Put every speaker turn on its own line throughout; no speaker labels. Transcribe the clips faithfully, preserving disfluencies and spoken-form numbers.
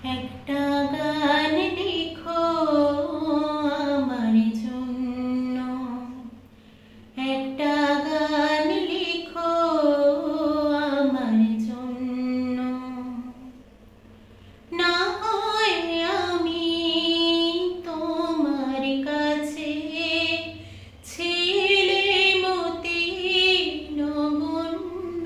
একটা গান লিখো আমার জন্য, একটা গান লিখো আমার জন্য, না হয় আমি তোমার কাছে ছেলে মতি নগণ্য।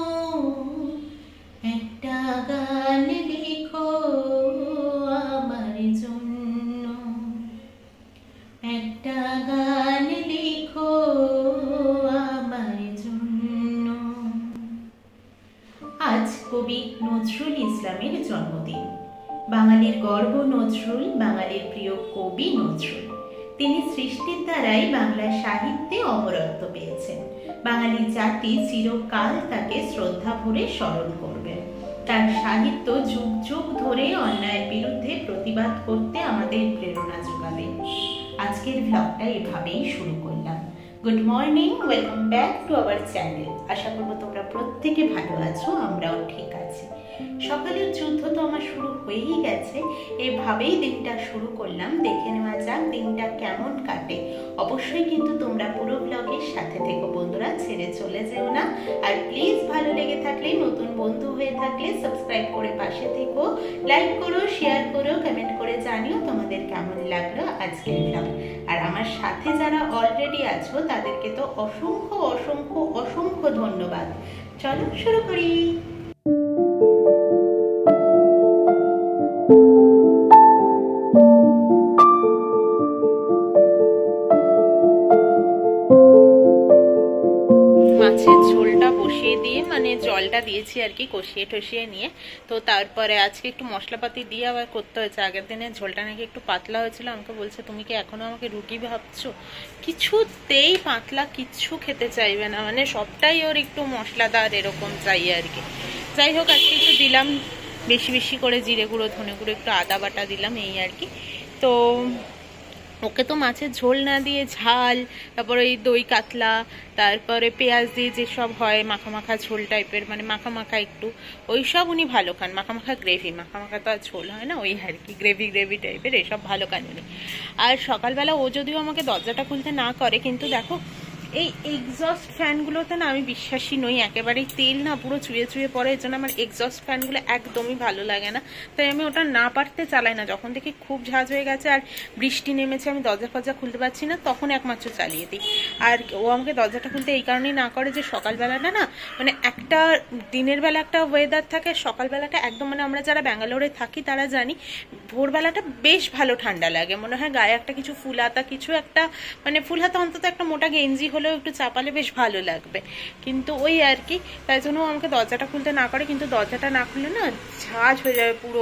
একটা গান লিখো আমার জন্য, একটা গান লিখো আমার জন্য। আজ কবি নজরুল ইসলামের জন্মদিন। বাঙালির গর্ব নজরুল, বাঙালির প্রিয় কবি নজরুল। তিনি সৃষ্টির দ্বারাই বাংলা সাহিত্যে অমরত্ব পেয়েছেন। বাঙালি জাতি চিরকাল তাকে শ্রদ্ধা ভরে স্মরণ করবেন। তার সাহিত্য যুগ যুগ ধরে অন্যায়ের বিরুদ্ধে প্রতিবাদ করতে আমাদের প্রেরণা যোগাবে। আজকের ব্লগটা এভাবেই শুরু করলাম। Good morning, welcome back to our channel. আশা করবো তোমরা প্রত্যেকে ভালো আছো, আমরাও ঠিক আছি। সকালের যুদ্ধ তো আমার শুরু হয়েই গেছে, এভাবেই দিনটা শুরু করলাম। দেখে নেওয়া যাক দিনটা কেমন কাটে। অবশ্যই কিন্তু তোমরা পুরো ব্লগের সাথে থেকো বন্ধুরা, ছেড়ে চলে যেও না। আর প্লিজ ভালো লেগে থাকলে, নতুন বন্ধু হয়ে থাকলে সাবস্ক্রাইব করে পাশে থেকো, লাইক করো, শেয়ার করো, কমেন্ট করে জানিও তোমাদের কেমন লাগলো আজকের ব্লগ। আর আমার সাথে যারা অলরেডি আছো তাদেরকে তো অসংখ্য অসংখ্য অসংখ্য ধন্যবাদ। চলো শুরু করি। মাছের ঝোলটা বসিয়ে দিয়ে মানে জলটা দিয়েছি আর কি, কষিয়ে টষিয়ে নিয়ে। তো তারপরে আজকে একটু মশলাপাতি দিয়ে আবার করতে হয়েছে। আগের দিনে ঝোলটা নাকি একটু পাতলা হয়েছিল। আমাকে বলছে তুমি কি এখনো আমাকে রুটি ভাবছো? কিছুতেই পাতলা কিচ্ছু খেতে চাইবে না, মানে সবটাই ওর একটু মশলাদার এরকম চাই আর কি। যাই হোক আজকে একটু দিলাম বেশি বেশি করে জিরে গুঁড়ো, ধনে গুঁড়ো, একটু আদা বাটা দিলাম এই আর কি। তো ওকে তো মাছের ঝোল না দিয়ে ঝাল, তারপরে ওই দই কাতলা, তারপরে পেঁয়াজ দিয়ে যেসব হয় মাখা মাখা ঝোল টাইপের, মানে মাখা মাখা একটু ওই সব উনি ভালো খান। মাখা মাখা গ্রেভি, মাখা মাখা তো আর ঝোল হয় না, ওই আর কি গ্রেভি গ্রেভি টাইপের এসব ভালো খান উনি। আর সকালবেলা ও যদিও আমাকে দরজাটা খুলতে না করে, কিন্তু দেখো এই এক্সস্ট ফ্যানগুলোতে না আমি বিশ্বাসী নই একেবারেই। তেল না পুরো চুয়ে চুয়ে পড়ে, এর জন্য আমার এক্সস্ট ফ্যানগুলো একদমই ভালো লাগে না। তাই আমি ওটা না পারতে চালাই না। যখন দেখি খুব ঝাঁজ হয়ে গেছে আর বৃষ্টি নেমেছে, আমি দরজা ফরজা খুলতে পারছি না, তখন একমাত্র চালিয়ে দিই। আর ও আমাকে দরজাটা খুলতে এই কারণেই না করে যে সকালবেলাটা না মানে একটা দিনের বেলা একটা ওয়েদার থাকে, সকালবেলাটা একদম মানে আমরা যারা ব্যাঙ্গালোরে থাকি তারা জানি ভোরবেলাটা বেশ ভালো ঠান্ডা লাগে। মনে হয় গায়ে একটা কিছু ফুল হাতা, কিছু একটা মানে ফুল হাতা অন্তত একটা মোটা গেঞ্জি হলেও একটু চাপালে বেশ ভালো লাগবে। কিন্তু ওই আর কি, তাই জন্য আমাকে দরজাটা খুলতে না করে। কিন্তু দরজাটা না খুললে না ঝাঁজ হয়ে যাবে পুরো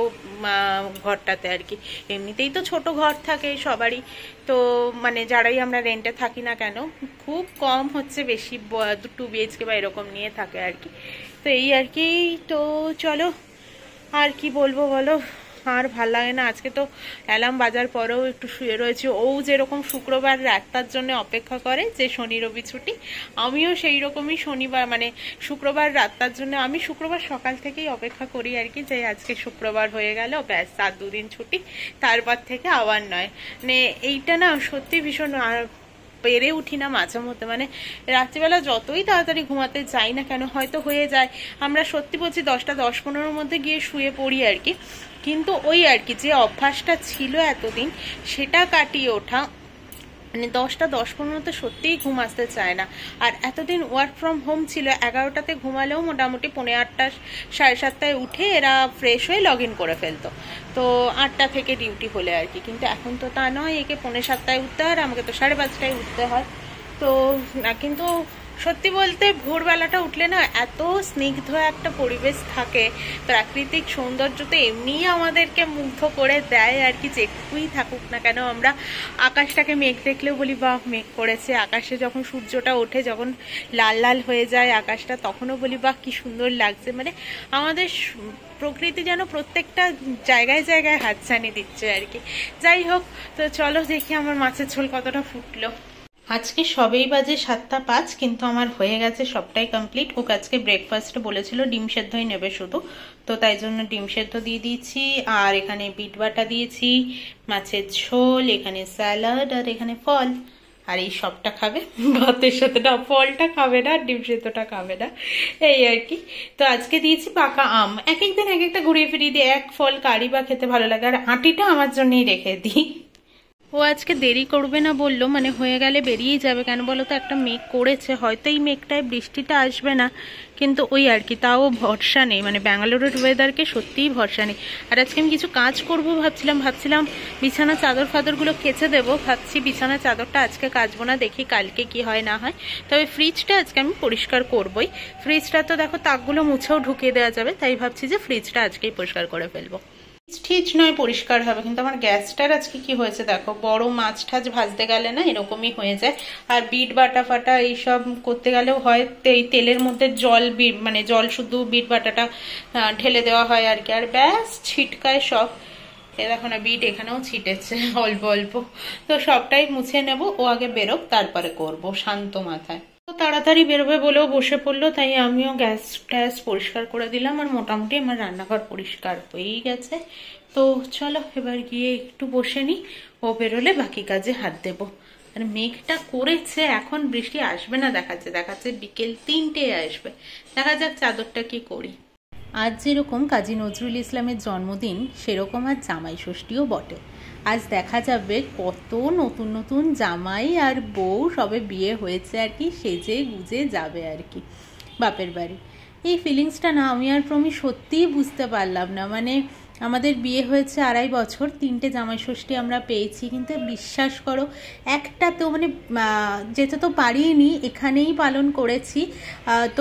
ঘরটাতে আর কি। এমনিতেই তো ছোট ঘর থাকে সবারই, তো মানে যারাই আমরা রেন্টে থাকি না কেন, খুব কম হচ্ছে বেশি টু বিএইচকে বা এরকম নিয়ে থাকে আর কি। তো এই আর কি। তো চলো আর কি বলবো বলো, আর ভাল লাগে না। আজকে তো অ্যালার্ম বাজার পরেও একটু শুয়ে রয়েছে। ও যেরকম শুক্রবার রাতটার জন্য অপেক্ষা করে যে শনি রবি ছুটি, আমিও সেই রকমই শনিবার মানে শুক্রবার রাতটার জন্য আমি শুক্রবার সকাল থেকেই অপেক্ষা করি আর কি, যে আজকে শুক্রবার হয়ে গেল ব্যাস আর দুদিন ছুটি, তারপর থেকে আবার নয়। মানে এইটা না সত্যি ভীষণ আর পেরে উঠি না মাঝে মধ্যে। মানে রাত্রিবেলা যতই তাড়াতাড়ি ঘুমাতে যাই না কেন হয়তো হয়ে যায়, আমরা সত্যি বলছি দশটা দশ পনেরোর মধ্যে গিয়ে শুয়ে পড়ি আর কি। কিন্তু ওই আর কি যে অভ্যাসটা ছিল এতদিন সেটা কাটিয়ে ওঠা, মানে দশটা দশ পনেরোতে সত্যিই ঘুম আসতে চায় না। আর এতদিন ওয়ার্ক ফ্রম হোম ছিল, এগারোটাতে ঘুমালেও মোটামুটি পৌনে আটটা সাড়ে সাতটায় উঠে এরা ফ্রেশ হয়ে লগ ইন করে ফেলতো, তো আটটা থেকে ডিউটি হলে আর কি। কিন্তু এখন তো তা নয়, একে পৌনে সাতটায় উঠতে হয়, আমাকে তো সাড়ে পাঁচটায় উঠতে হয়। তো না কিন্তু সত্যি বলতে ভোরবেলাটা উঠলে না এত স্নিগ্ধ একটা পরিবেশ থাকে, প্রাকৃতিক সৌন্দর্য তো এমনিই আমাদেরকে মুগ্ধ করে দেয় আর কি। যেটুকুই থাকুক না কেন, আমরা আকাশটাকে মেঘ দেখলেও বলি বাহ মেঘ করেছে, আকাশে যখন সূর্যটা ওঠে যখন লাল লাল হয়ে যায় আকাশটা তখনও বলি বাহ কি সুন্দর লাগছে। মানে আমাদের প্রকৃতি যেন প্রত্যেকটা জায়গায় জায়গায় হাতছানি দিচ্ছে আর কি। যাই হোক, তো চলো দেখি আমার মাছের ঝোল কতটা ফুটলো। আজকে সবেই বাজে সাতটা পাঁচ, কিন্তু আমার হয়ে গেছে সবটাই কমপ্লিট। ওকে আজকে ব্রেকফাস্টে বলেছিল ডিম সেদ্ধই নেবে শুধু, তো তাই জন্য ডিম সেদ্ধ দিয়ে দিয়েছি। আর এখানে বিট বাটা দিয়েছি, মাছের ঝোল, এখানে স্যালাড, আর এখানে ফল। আর এই সবটা খাবে ভাতের সাথে, না ফলটা খাবে না, ডিম সেদ্ধটা খাবে না, এই আর কি। তো আজকে দিয়েছি পাকা আম। এক একদিন এক একটা ঘুরিয়ে ফিরিয়ে দিই, এক ফল কারি বা খেতে ভালো লাগে, আর আটিটা আমার জন্যই রেখে দিই। ও আজকে দেরি করবে না বললো, মানে হয়ে গেলে বেরিয়েই যাবে। কেন বলো তো, একটা মেঘ করেছে, হয়তো এই মেঘটায় বৃষ্টিটা আসবে না, কিন্তু ওই আর কি, তাও ভরসা নেই। মানে ব্যাঙ্গালোরের ওয়েদারকে সত্যিই ভরসা নেই। আর আজকে আমি কিছু কাজ করব ভাবছিলাম ভাবছিলাম বিছানা চাদর ফাদরগুলো কেচে দেবো, ভাবছি বিছানা চাদরটা আজকে কাচবো না, দেখি কালকে কি হয় না হয়। তবে ফ্রিজটা আজকে আমি পরিষ্কার করবই। ফ্রিজটা তো দেখো তাকগুলো মুছেও ঢুকিয়ে দেওয়া যাবে, তাই ভাবছি যে ফ্রিজটা আজকেই পরিষ্কার করে ফেলবো। ঠিক নয় পরিষ্কার হবে, কিন্তু আমার গ্যাসটার আজকে কি হয়েছে দেখো, বড় মাছ টাছ ভাজতে গেলে না এরকমই হয়ে যায়। আর বিট বাটা ফাটা এইসব করতে গেলেও হয় এই তেলের মধ্যে জল, মানে জল শুধু বিট বাটাটা ঢেলে দেওয়া হয় আর কি, আর ব্যাস ছিটকায় সব। এ দেখো না বিট এখানেও ছিটেছে অল্প অল্প। তো সবটাই মুছে নেব, ও আগে বেরোক তারপরে করব শান্ত মাথায়। তো তাড়াতাড়ি বেরোবে বলেও বসে পড়লো, তাই আমিও গ্যাস ট্যাস পরিষ্কার করে দিলাম। আর মোটামুটি আমার রান্নাঘর পরিষ্কার হয়েই গেছে। তো চলো এবার গিয়ে একটু বসে নিই, ও বেরোলে বাকি কাজে হাত দেবো। আর মেঘটা করেছে, এখন বৃষ্টি আসবে না দেখাচ্ছে, দেখাচ্ছে বিকেল তিনটে আসবে। দেখা যাক চাদরটা কি করি। আজ যেরকম কাজী নজরুল ইসলামের জন্মদিন, সেরকম আজ জামাই ষষ্ঠীও বটে। আজ দেখা যাবে কত নতুন নতুন জামাই আর বউ সবে বিয়ে হয়েছে আর কি, সেজে গুজে যাবে আর কি বাপের বাড়ি। এই ফিলিংসটা না আমি আর প্রমি সত্যিই বুঝতে পারলাম না। মানে আমাদের বিয়ে হয়েছে আড়াই বছর, তিনটে জামাই ষষ্ঠী আমরা পেয়েছি, কিন্তু বিশ্বাস করো একটা তো মানে যেতে তো পারিনি, এখানেই পালন করেছি। তো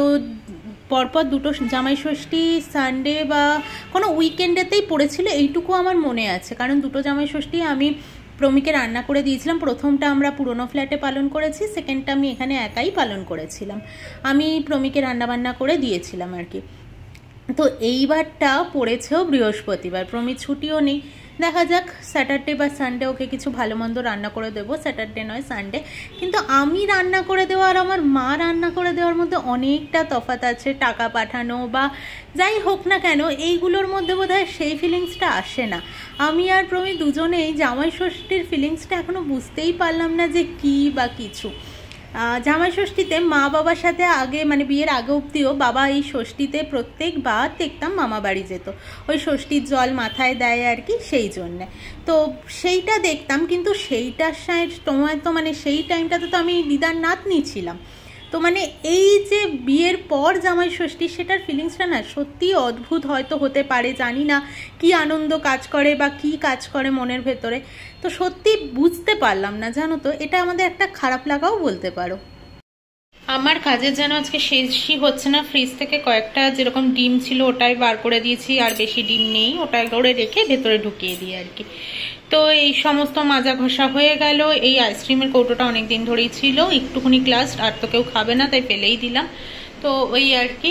পরপর দুটো জামাই ষষ্ঠী সানডে বা কোনো উইকেন্ডেতেই পড়েছিল, এইটুকু আমার মনে আছে। কারণ দুটো জামাই ষষ্ঠী আমি প্রমিকে রান্না করে দিয়েছিলাম। প্রথমটা আমরা পুরনো ফ্ল্যাটে পালন করেছি, সেকেন্ডটা আমি এখানে একাই পালন করেছিলাম। আমি প্রমিকে রান্নাবান্না করে দিয়েছিলাম আর কি। তো এইবারটা পড়েছেও বৃহস্পতিবার, প্রমির ছুটিও নেই। দেখা যাক স্যাটারডে বা সানডে ওকে কিছু ভালো মন্দ রান্না করে দেবো, স্যাটারডে নয় সানডে। কিন্তু আমি রান্না করে দেওয়া আর আমার মা রান্না করে দেওয়ার মধ্যে অনেকটা তফাৎ আছে। টাকা পাঠানো বা যাই হোক না কেন, এইগুলোর মধ্যে বোধহয় সেই ফিলিংসটা আসে না। আমি আর প্রমি দুজনেই জামাই ষষ্ঠীর ফিলিংসটা এখনও বুঝতেই পারলাম না যে কী বা কিছু। জামাই ষষ্ঠীতে মা বাবার সাথে আগে, মানে বিয়ের আগে অবধিও বাবা এই ষষ্ঠীতে প্রত্যেকবার দেখতাম মামা বাড়ি যেত, ওই ষষ্ঠীর জল মাথায় দেয় আর কি, সেই জন্যে। তো সেইটা দেখতাম, কিন্তু সেইটার সময় তো মানে সেই টাইমটাতে তো আমি দিদার নাতনি ছিলাম। তো মানে এই যে বিয়ের পর জামাই ষষ্ঠী, সেটার ফিলিংসটা না সত্যি অদ্ভুত হয়তো হতে পারে, জানি না কি আনন্দ কাজ করে বা কি কাজ করে মনের ভেতরে। তো সত্যি বুঝতে পারলাম না, জানো তো, এটা আমাদের একটা খারাপ লাগাও বলতে পারো। আমার কাজের যেন আজকে শেষই হচ্ছে না। ফ্রিজ থেকে কয়েকটা যেরকম ডিম ছিল ওটাই বার করে দিয়েছি, আর বেশি ডিম নেই, ওটা করে রেখে ভেতরে ঢুকিয়ে দিই আর কি। তো এই সমস্ত মাজা ঘষা হয়ে গেল। এই আইসক্রিমের কৌটোটা অনেক দিন ধরেই ছিল, একটুখানি গ্লাস, আর তো কেউ খাবে না তাই ফেলেই দিলাম। তো ওই আর কি।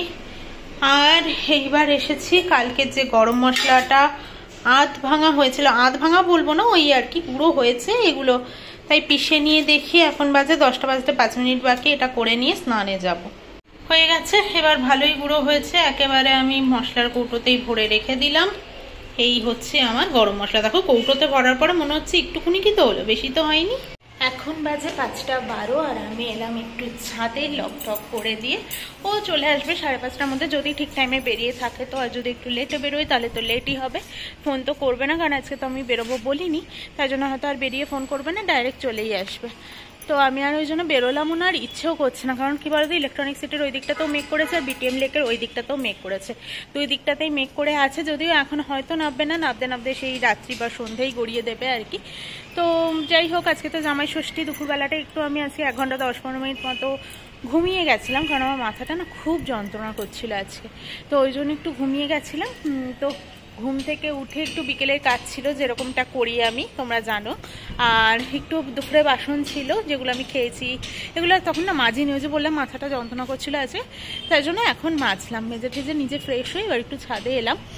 আর এইবার এসেছি কালকের যে গরম মশলাটা আধ ভাঙা হয়েছিল, আধ ভাঙা বলবো না, ওই আর কি গুঁড়ো হয়েছে এগুলো, তাই পিষে নিয়ে দেখি। এখন বাজে দশটা বাজতে পাঁচ মিনিট বাকি, এটা করে নিয়ে স্নানে যাব। হয়ে গেছে, এবার ভালোই গুঁড়ো হয়েছে, একেবারে আমি মশলার কৌটোতেই ভরে রেখে দিলাম। এই হচ্ছে আমার গরম মশলা। দেখো কৌটোতে ভরার পরে মনে হচ্ছে একটুকুনি কি তো হলো, বেশি তো হয়নি। এখন বাজে পাঁচটা বারো, আর আমি এলাম একটু ছাদে লক টক করে দিয়ে। ও চলে আসবে সাড়ে পাঁচটার মধ্যে, যদি ঠিক টাইমে বেরিয়ে থাকে তো। আর যদি একটু লেটে বেরোয় তাহলে তো লেটই হবে। ফোন তো করবে না, কারণ আজকে তো আমি বেরোবো বলিনি, তাই জন্য হয়তো আর বেরিয়ে ফোন করবে না, ডাইরেক্ট চলেই আসবে। তো আমি আর ওই জন্য বেরোলামও না, আর ইচ্ছেও করছে না। কারণ কি বলতো, ইলেকট্রনিক সিটির ওই দিকটাতেও মেক করেছে, আর বিটিএম লেকের ওই দিকটাতেও মেক করেছে, দুই দিকটাতেই মেক করে আছে। যদিও এখন হয়তো নামবে না, নামতে নামতে সেই রাত্রি বা সন্ধ্যেই গড়িয়ে দেবে আর কি। তো যাই হোক, আজকে তো জামাই ষষ্ঠী, দুপুরবেলাটা একটু আমি আজকে এক ঘন্টা দশ পনেরো মিনিট মতো ঘুমিয়ে গেছিলাম, কারণ আমার মাথাটা না খুব যন্ত্রণা করছিল আজকে। তো ওই জন্য একটু ঘুমিয়ে গেছিলাম। তো ঘুম থেকে উঠে একটু বিকেলের কাজ ছিল, যেরকমটা করি আমি, তোমরা জানো। আর একটু দুপুরে বাসন ছিল যেগুলো আমি খেয়েছি, এগুলো তখন না মাজিনি, ওই যে বললাম মাথাটা যন্ত্রণা করছিল আছে, তাই জন্য এখন মাজলাম। মেজে ঠেজে নিজে ফ্রেশ হয়ে এবার একটু ছাদে এলাম। তো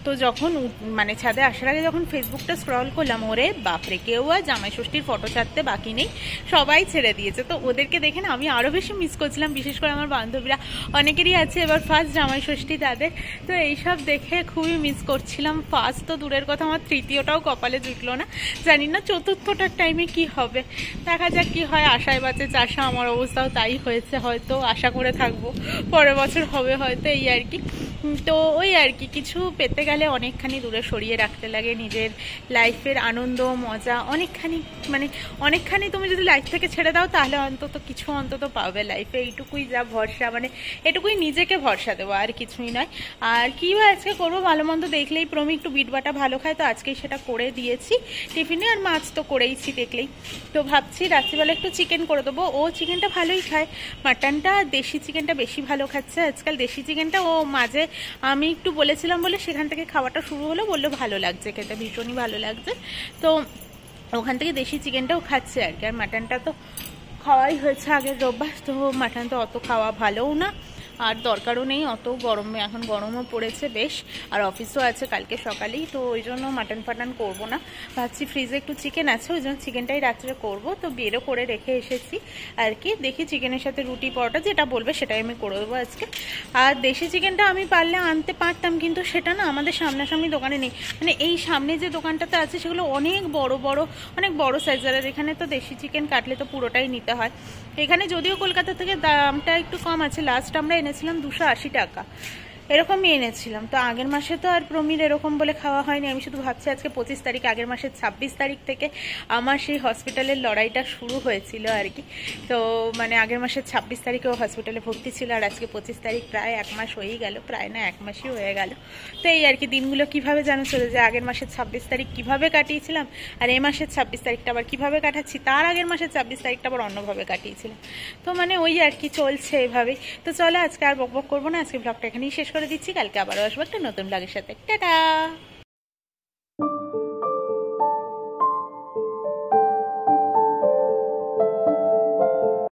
তো যখন মানে ছাদে আসার আগে যখন ফেসবুকটা স্ক্রল করলাম, ওরে বাপরে, কেউ আর জামাই ষষ্ঠীর ফটো ছাড়তে বাকি নেই, সবাই ছেড়ে দিয়েছে। তো ওদেরকে দেখে না আমি আরও বেশি মিস করছিলাম, বিশেষ করে আমার বান্ধবীরা অনেকেরই আছে এবার ফার্স্ট জামাই ষষ্ঠী তাদের। তো এইসব দেখে খুবই মিস করছিলাম। ফার্স্ট তো দূরের কথা, আমার তৃতীয়টাও কপালে জুটলো না, জানি না চতুর্থটার টাইমে কি হবে, দেখা যাক কি হয়। আশায় বাঁচে চাষা, আমার অবস্থাও তাই হয়েছে, হয়তো আশা করে থাকবো পরের বছর হবে হয়তো, এই আর কি। তো ওই আর কি, কিছু পেতে গেলে অনেকখানি দূরে সরিয়ে রাখতে লাগে নিজের লাইফের আনন্দ মজা, অনেকখানি মানে অনেকখানি তুমি যদি লাইফ থেকে ছেড়ে দাও তাহলে অন্তত কিছু অন্তত পাবে লাইফে, এইটুকুই যা ভরসা, মানে এটুকুই নিজেকে ভরসা দেবো, আর কিছুই নয়। আর কি আজকে করবো, ভালো মন্দ দেখলেই প্রমি একটু বিট বাটা ভালো খায়, তো আজকেই সেটা করে দিয়েছি টিফিনে, আর মাছ তো করেইছি দেখলেই। তো ভাবছি রাত্রিবেলা একটু চিকেন করে দেবো, ও চিকেনটা ভালোই খায়, মাটনটা দেশি চিকেনটা বেশি ভালো খাচ্ছে আজকাল। দেশি চিকেনটা ও মাঝে আমি একটু বলেছিলাম বলে সেখান থেকে খাওয়াটা শুরু হলো, বললো ভালো লাগছে খেতে, ভীষণই ভালো লাগছে। তো ওখান থেকে দেশি চিকেনটাও খাচ্ছে আর কি। আর মাটনটা তো খাওয়াই হয়েছে আগের রোববার, তো মাটন তো অত খাওয়া ভালোও না, আর দরকারও নেই অত গরমে, এখন গরমও পড়েছে বেশ, আর অফিসও আছে কালকে সকালেই, তো ওই জন্য মাটন ফাটন করবো না। ভাবছি ফ্রিজে একটু চিকেন আছে, ওই জন্য চিকেনটাই রাত্রে করবো, তো বেরও করে রেখে এসেছি আর কি। দেখি চিকেনের সাথে রুটি পরোটা যেটা বলবে সেটাই আমি করে দেবো আজকে। আর দেশি চিকেনটা আমি পারলে আনতে পারতাম, কিন্তু সেটা না আমাদের সামনাসামনি দোকানে নেই, মানে এই সামনে যে দোকানটাতে আছে সেগুলো অনেক বড় বড়, অনেক বড় সাইজের, আর এখানে তো দেশি চিকেন কাটলে তো পুরোটাই নিতে হয়। এখানে যদিও কলকাতা থেকে দামটা একটু কম আছে, লাস্ট আমরা এনেছিলাম দুশো আশি টাকা এরকমই এনেছিলাম। তো আগের মাসে তো আর প্রমির এরকম বলে খাওয়া হয়নি, আমি শুধু ভাবছি আজকে পঁচিশ তারিখ, আগের মাসের ছাব্বিশ তারিখ থেকে আমার সেই হসপিটালের লড়াইটা শুরু হয়েছিল আর কি। তো মানে আগের মাসের ছাব্বিশ তারিখে ও হসপিটালে ভর্তি ছিল, আর আজকে পঁচিশ তারিখ, প্রায় এক মাস হয়েই গেল, প্রায় না এক মাসই হয়ে গেল। তো এই আর কি, দিনগুলো কীভাবে জানো চলে যায়, আগের মাসের ছাব্বিশ তারিখ কীভাবে কাটিয়েছিলাম আর এই মাসের ছাব্বিশ তারিখটা আবার কীভাবে কাটাচ্ছি, তার আগের মাসের ছাব্বিশ তারিখটা আবার অন্যভাবে কাটিয়েছিলাম। তো মানে ওই আর কি চলছে এভাবেই। তো চলো আজকে আর বক বক করবো না, আজকে ব্লগটা এখানেই শেষ করে দিচ্ছি, কালকে আবারও আসবো একটা নতুন ব্লগের সাথে। টাটা।